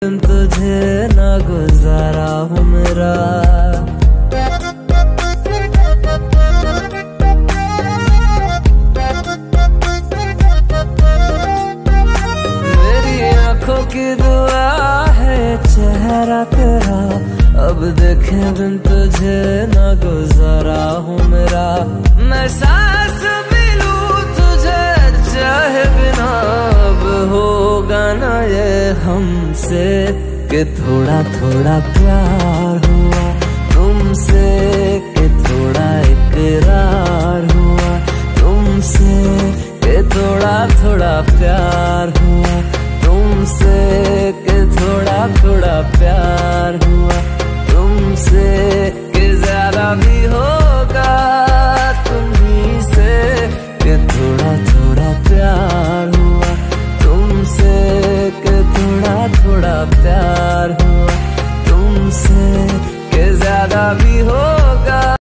तुझे ना गुजारा हूँ मेरा। मेरी आंखों की दुआ है चेहरा तेरा, अब देखे बिन तुझे ना गुजारा हूँ मेरा। मैं सांस भी लूं तुझे चाहे बिना, अब होगा ना ये हमसे कि थोड़ा थोड़ा प्यार हुआ तुमसे, कि थोड़ा इकरार हुआ तुमसे, कि थोड़ा थोड़ा प्यार हुआ तुमसे, कि थोड़ा थोड़ा प्यार हुआ तुमसे, कि ज्यादा भी होगा तुम्ही से, कि थोड़ा थोड़ा प्यार हुआ तुमसे, कि थोड़ा थोड़ा प्यार हुआ तुमसे, कि ज्यादा भी हो